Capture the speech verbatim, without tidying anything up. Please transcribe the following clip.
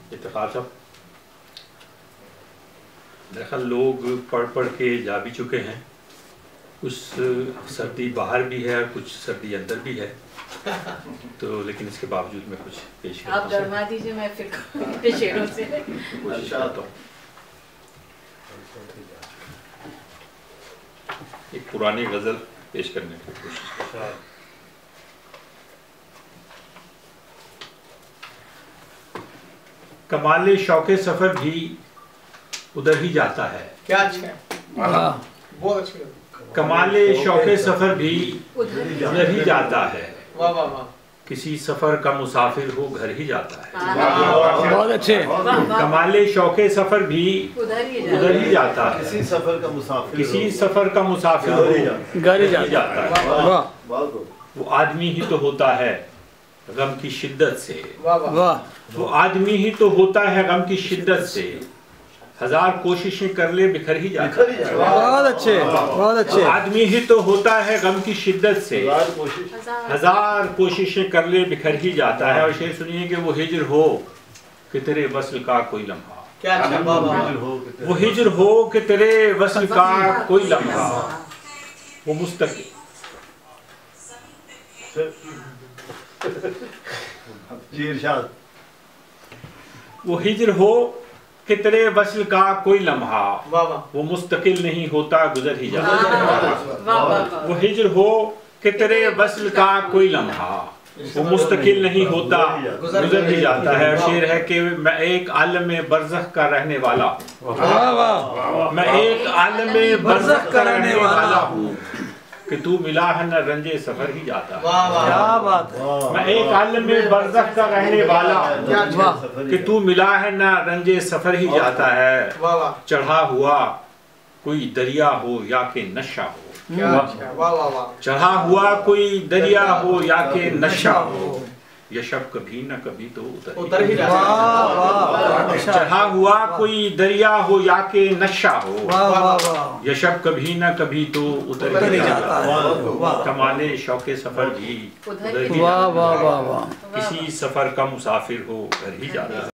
इत्तेखार साहब, दरअसल लोग पढ़ पढ़ के जा भी चुके हैं, कुछ सर्दी बाहर भी है और कुछ सर्दी अंदर भी है, तो लेकिन इसके बावजूद मैं कुछ पेश करता हूं। आप गरमा दीजिए, मैं फिर शेरों से कोशिश करता हूँ। एक पुरानी गजल पेश करने की कोशिश करता हूँ। कमाले शौके सफर भी उधर ही जाता है। क्या अच्छा है, बहुत अच्छी। कमाले शौके सफर भी उधर ही जाता है। वाह वाह वाह। किसी सफर का मुसाफिर हो घर ही जाता है। बहुत अच्छे। कमाले शौके सफर भी उधर ही जाता है। किसी सफर का मुसाफिर किसी सफर का मुसाफिर हो घर ही जाता है। वाह। वो आदमी ही तो होता है गम की शिद्दत से। वाह। वो आदमी ही तो होता है गम की शिद्दत से, हजार कोशिशें कर ले बिखर ही जाता है। बहुत अच्छे, बहुत अच्छे। आदमी ही तो होता है गम की शिद्दत से, हजार कोशिशें कर ले बिखर ही जाता है। और शेर सुनिए कि वो हिजर हो कि तेरे वस्ल का कोई लम्हा। क्या अच्छा। वो हिजर हो कि तेरे वस्ल का कोई लम्हा। वो मुस्तकिल वो हिजर हो कि तेरे वस्ल का कोई लम्हा, वो मुस्तकिल नहीं होता गुजर ही जाता है। वो हिजर हो कि तेरे वस्ल का कोई लम्हा, वो मुस्तकिल नहीं होता गुजर ही जाता है। और शेर है कि मैं एक आलम बरज़ख का रहने वाला हूँ। मैं एक आलम बरज़ख का रहने वाला हूँ कि तू मिला है न रंजे सफर ही जाता है। क्या बात। मैं एक आलम बरज़ख का रहने वाला हूँ कि तू मिला है न रंजे सफर ही जाता है। चढ़ा हुआ कोई दरिया हो या के नशा हो, चढ़ा हुआ कोई दरिया हो या के नशा हो, यह शब कभी न कभी तो उतर ही जाता है। चढ़ा हुआ कोई दरिया हो या के नशा हो, यह शब कभी न कभी तो उतर ही जाता है। कमाले शौके सफर भी उधर ही जाता है। किसी सफर का मुसाफिर हो घर ही जाता है।